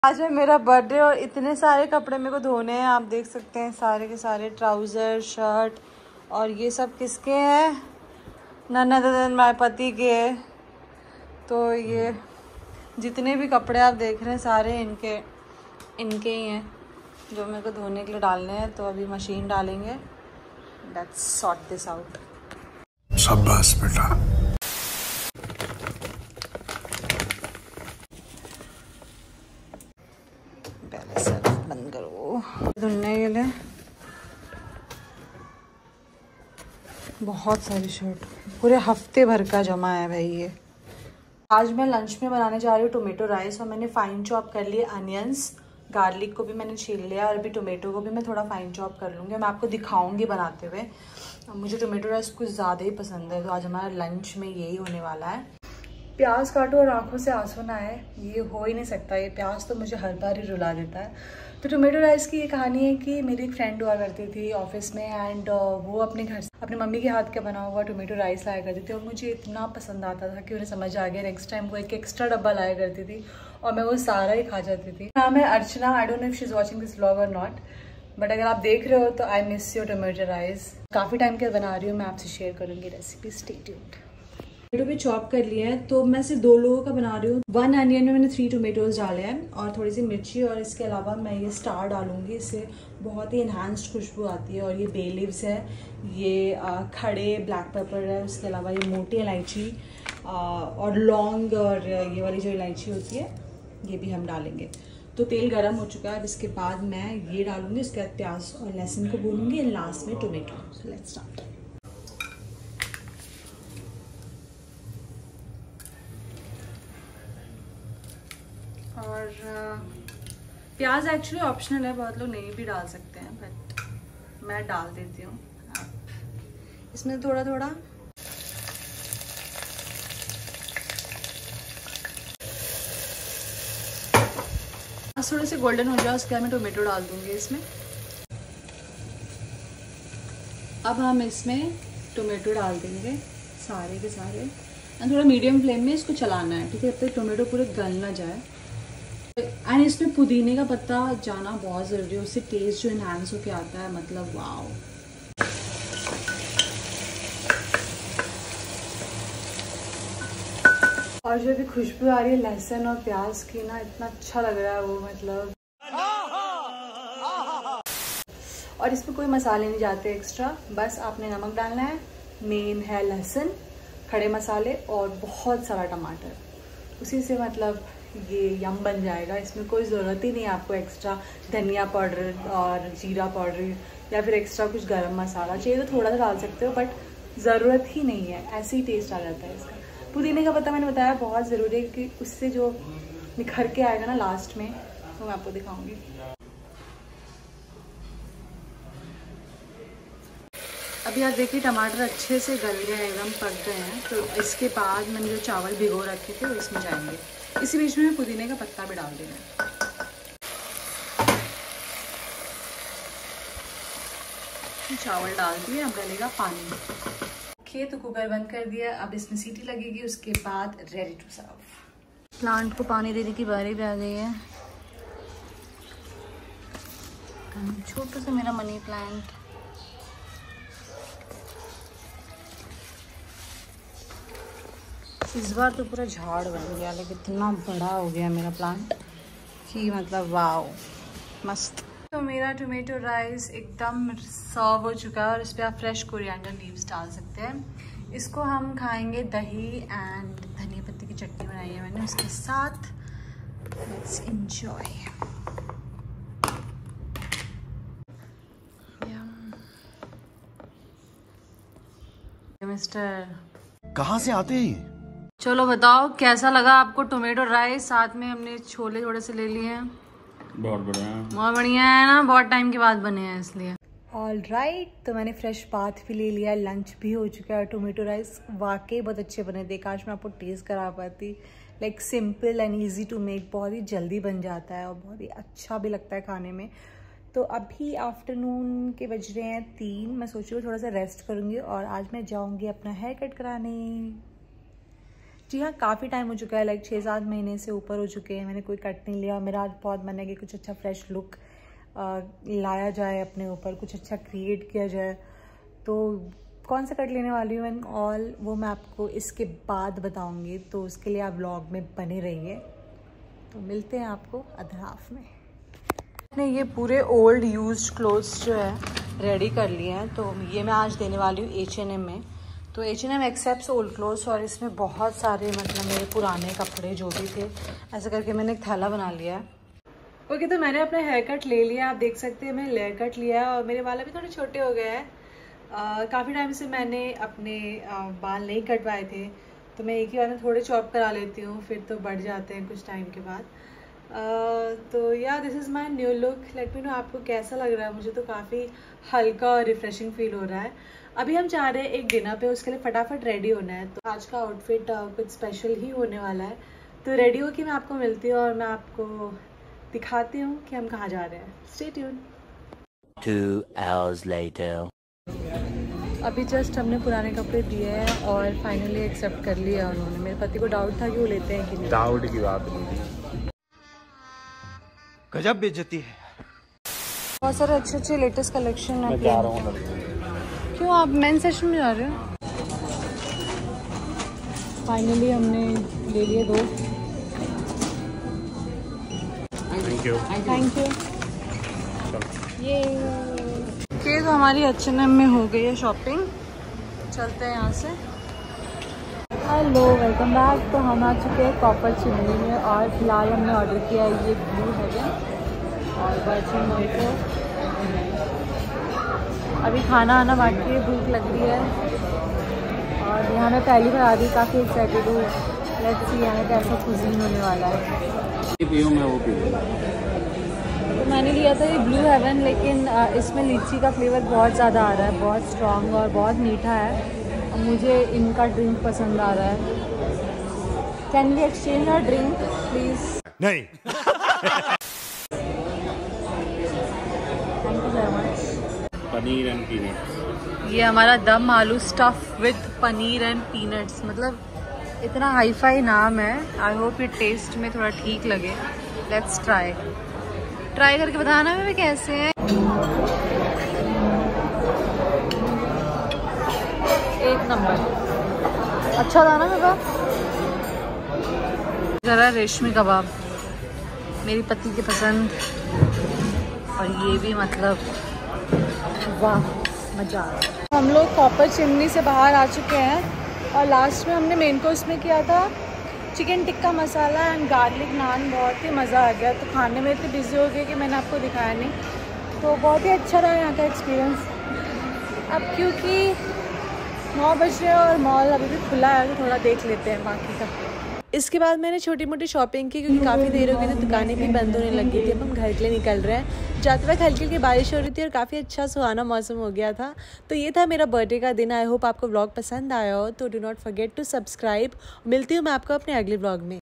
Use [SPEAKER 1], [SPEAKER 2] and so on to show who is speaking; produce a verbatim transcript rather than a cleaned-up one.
[SPEAKER 1] आज है मेरा बर्थडे और इतने सारे कपड़े मेरे को धोने हैं। आप देख सकते हैं सारे के सारे ट्राउज़र, शर्ट और ये सब किसके हैं? नन अदर देन माय पति के। तो ये जितने भी कपड़े आप देख रहे हैं सारे इनके इनके ही हैं जो मेरे को धोने के लिए डालने हैं। तो अभी मशीन डालेंगे। Let's sort this out.
[SPEAKER 2] शाबाश बेटा।
[SPEAKER 1] पहले सर्फ बंद करो। धुलने के लिए बहुत सारी शर्ट, पूरे हफ्ते भर का जमा है भाई ये। आज मैं लंच में बनाने जा रही हूँ टोमेटो राइस और मैंने फाइन चॉप कर लिए अनियंस, गार्लिक को भी मैंने छील लिया और अभी टोमेटो को भी मैं थोड़ा फाइन चॉप कर लूँगी। मैं आपको दिखाऊंगी बनाते हुए। मुझे टोमेटो राइस कुछ ज़्यादा ही पसंद है तो आज हमारा लंच में यही होने वाला है। प्याज काटो और आंखों से आंसू ना आए, ये हो ही नहीं सकता। ये प्याज तो मुझे हर बार ही रुला देता है। तो टोमेटो राइस की ये कहानी है कि मेरी एक फ्रेंड हुआ करती थी ऑफिस में एंड वो अपने घर से अपने मम्मी के हाथ का बना हुआ टोमेटो राइस लाया करती थी और मुझे इतना पसंद आता था कि उन्हें समझ आ गया। नेक्स्ट टाइम वो एक एक्स्ट्रा डब्बा लाया करती थी और मैं वो सारा ही खा जाती थी। नाम है Archana. I don't know if she is watching this vlog और नॉट, बट अगर आप देख रहे हो तो I miss your tomato rice. काफ़ी टाइम के बना रही हूँ, मैं आपसे शेयर करूँगी रेसिपी। Stay tuned. टोमेटो भी चॉप कर लिया है तो मैं सिर्फ दो लोगों का बना रही हूँ। वन अनियन में मैंने थ्री टोमेटोज डाले हैं और थोड़ी सी मिर्ची और इसके अलावा मैं ये स्टार डालूंगी। इससे बहुत ही इन्हांस्ड खुशबू आती है। और ये बे लीव्स है, ये आ, खड़े ब्लैक पेपर है, उसके अलावा ये मोटी इलायची और लौंग और ये वाली जो इलायची होती है ये भी हम डालेंगे। तो तेल गर्म हो चुका है। इसके बाद मैं ये डालूंगी, उसके बाद प्याज और लहसुन को भूनूंगी, लास्ट में टोमेटो। So let's start. और प्याज एक्चुअली ऑप्शनल है, बहुत लोग नहीं भी डाल सकते हैं, बट मैं डाल देती हूँ। आप इसमें थोड़ा थोड़ा थोड़े से गोल्डन हो जाए उसके बाद मैं टोमेटो डाल दूंगी इसमें। अब हम इसमें टोमेटो डाल देंगे सारे के सारे। थोड़ा मीडियम फ्लेम में इसको चलाना है, ठीक है, जब तक टोमेटो पूरे गल ना जाए। एंड इसमें पुदीने का पत्ता जाना बहुत ज़रूरी है, उससे टेस्ट जो इन्हांस होके आता है, मतलब वाओ। और जो भी खुशबू आ रही है लहसुन और प्याज की ना, इतना अच्छा लग रहा है वो, मतलब। और इसमें कोई मसाले नहीं जाते एक्स्ट्रा, बस आपने नमक डालना है, मेन है लहसुन, खड़े मसाले और बहुत सारा टमाटर। उसी से मतलब ये यम बन जाएगा। इसमें कोई ज़रूरत ही नहीं है आपको एक्स्ट्रा धनिया पाउडर और जीरा पाउडर या फिर एक्स्ट्रा कुछ गरम मसाला। चाहिए तो थोड़ा सा डाल सकते हो बट ज़रूरत ही नहीं है, ऐसे ही टेस्ट आ जाता है इसका। पुदीने का पत्ता मैंने बताया बहुत ज़रूरी है कि उससे जो निखर के आएगा ना लास्ट में, तो मैं आपको दिखाऊंगी। अभी आप देखिए टमाटर अच्छे से गल गए हैं, एकदम पक गए हैं। तो इसके बाद मैंने जो चावल भिगो रखे थे वो इसमें जाएंगे। इसी बीच में पुदीने का पत्ता भी डाल देंगे। चावल डाल दिए, अब डलेगा पानी। ओके, तो कुकर बंद कर दिया। अब इसमें सीटी लगेगी, उसके बाद रेडी टू सर्व। प्लांट को पानी देने की बारी भी आ गई है। छोटा सा मेरा मनी प्लांट। इस बार तो पूरा झाड़ बन गया, लेकिन इतना बड़ा हो गया मेरा प्लांट कि मतलब वाओ, मस्त। तो मेरा टोमेटो राइस एकदम सर्व हो चुका है और इस पर आप फ्रेश कोरिएंडर लीव्स डाल सकते हैं। इसको हम खाएंगे दही एंड धनिया पत्ती की चटनी बनाई है मैंने उसके साथ। Let's enjoy. मिस्टर
[SPEAKER 2] कहाँ से आते हैं?
[SPEAKER 1] चलो बताओ कैसा लगा आपको टोमेटो राइस। साथ में हमने छोले थोड़े से ले लिए हैं।
[SPEAKER 3] बहुत बढ़िया,
[SPEAKER 1] बहुत बढ़िया है ना, बहुत टाइम के बाद बने हैं इसलिए। ऑल राइट right, तो मैंने फ्रेश बाथ भी ले लिया, लंच भी हो चुका है। टोमेटो राइस वाकई बहुत अच्छे बने थे। काश मैं आपको टेस्ट करा पाती। Like simple and easy to make, बहुत ही जल्दी बन जाता है और बहुत ही अच्छा भी लगता है खाने में। तो अभी आफ्टरनून के बज रहे हैं तीन। मैं सोच रही हूँ थोड़ा सा रेस्ट करूँगी और आज मैं जाऊँगी अपना हेयर कट कराने। जी हाँ, काफ़ी टाइम हो चुका है, लाइक छः सात महीने से ऊपर हो चुके हैं, मैंने कोई कट नहीं लिया। मेरा आज बहुत मन है कि कुछ अच्छा फ्रेश लुक लाया जाए अपने ऊपर, कुछ अच्छा क्रिएट किया जाए। तो कौन सा कट लेने वाली हूँ एंड ऑल वो मैं आपको इसके बाद बताऊँगी, तो उसके लिए आप व्लॉग में बने रहिए। तो मिलते हैं आपको अदर हाफ में। मैंने ये पूरे ओल्ड यूज्ड क्लोथ्स जो है रेडी कर लिए हैं, तो ये मैं आज देने वाली हूँ एच एन एम में। तो H and M accepts old clothes, और इसमें बहुत सारे मतलब मेरे पुराने कपड़े जो भी थे, ऐसा करके मैंने एक थैला बना लिया है। ओके okay, तो मैंने अपना हेयर कट ले लिया, आप देख सकते हैं मैंने लेयर कट लिया है और मेरे बाल अभी थोड़े छोटे हो गए हैं। काफ़ी टाइम से मैंने अपने आ, बाल नहीं कटवाए थे, तो मैं एक ही बार में थोड़े चॉप करा लेती हूँ, फिर तो बढ़ जाते हैं कुछ टाइम के बाद। Uh, तो या this is my new look. Let me know आपको कैसा लग रहा है। मुझे तो काफ़ी हल्का और रिफ्रेशिंग फील हो रहा है। अभी हम जा रहे हैं एक डिनर पे, उसके लिए फटाफट रेडी होना है। तो आज का आउटफिट uh, कुछ स्पेशल ही होने वाला है। तो रेडी हो के मैं आपको मिलती हूँ और मैं आपको दिखाती हूँ कि हम कहाँ जा रहे हैं। Stay tune.
[SPEAKER 3] Two hours later.
[SPEAKER 1] अभी जस्ट हमने पुराने कपड़े दिए हैं और फाइनली एक्सेप्ट कर लिया उन्होंने। मेरे पति को डाउट था कि वो लेते हैं कि नहीं।
[SPEAKER 2] डाउट की बात नहीं, गजब बेइज्जती है।
[SPEAKER 1] बहुत सारे अच्छे अच्छे लेटेस्ट कलेक्शन है। मैं जा रहा हूँ। क्यों, आप मेन सेशन में जा रहे हो? फाइनली हमने ले लिए दो।
[SPEAKER 2] Thank you
[SPEAKER 1] thank you. ये के तो हमारी एच एन एम में हो गई है शॉपिंग। चलते हैं यहाँ से। Hello, welcome back. तो हम आ चुके हैं कॉपर चिमनी में और फिलहाल हमने ऑर्डर किया है ये ब्लू हेवन और बर्ची मोहितो। अभी खाना आना बाकी है, भूख लग रही है और यहाँ मैं पहली बार आ रही, काफ़ी एक्साइटेड हूँ। लेट्स सी यहाँ कैसा कुजीन होने वाला है।
[SPEAKER 2] मैं वो पी
[SPEAKER 1] तो मैंने लिया था ये ब्लू हेवन, लेकिन इसमें लीची का फ्लेवर बहुत ज़्यादा आ रहा है, बहुत स्ट्रॉन्ग और बहुत मीठा है। और मुझे इनका ड्रिंक पसंद आ रहा है। Can we exchange our drink please?
[SPEAKER 2] नहीं।
[SPEAKER 1] Thank you very much.
[SPEAKER 2] Paneer and peanuts.
[SPEAKER 1] ये हमारा dum aloo stuff with paneer and peanuts, मतलब इतना हाई फाई नाम है। आई होप ये टेस्ट में थोड़ा ठीक लगे। लेट्स ट्राई ट्राई करके बताना हमें कैसे है। एक नंबर, अच्छा था ना मेरा। जरा रेशमी कबाब मेरी पति की पसंद, और ये भी मतलब वाह, मजा आ रहा। हम लोग कॉपर चिमनी से बाहर आ चुके हैं और लास्ट में हमने मेन कोर्स में किया था chicken tikka masala and garlic naan. बहुत ही मज़ा आ गया। तो खाने में इतनी बिजी हो गई कि मैंने आपको दिखाया नहीं। तो बहुत ही अच्छा रहा यहाँ का एक्सपीरियंस। अब क्योंकि नौ बज रहे हैं और मॉल अभी भी खुला है, तो थोड़ा देख लेते हैं बाकी का। इसके बाद मैंने छोटी मोटी शॉपिंग की, क्योंकि काफ़ी देर हो गई थी, दुकानें भी बंद होने लग गई थी। अब हम घर के लिए निकल रहे हैं। जाते वक्त हल्की हल्की बारिश हो रही थी और काफ़ी अच्छा सुहाना मौसम हो गया था। तो ये था मेरा बर्थडे का दिन। आई होप आपको व्लॉग पसंद आया हो। तो do not forget to subscribe. मिलती हूँ मैं आपको अपने अगले व्लॉग में।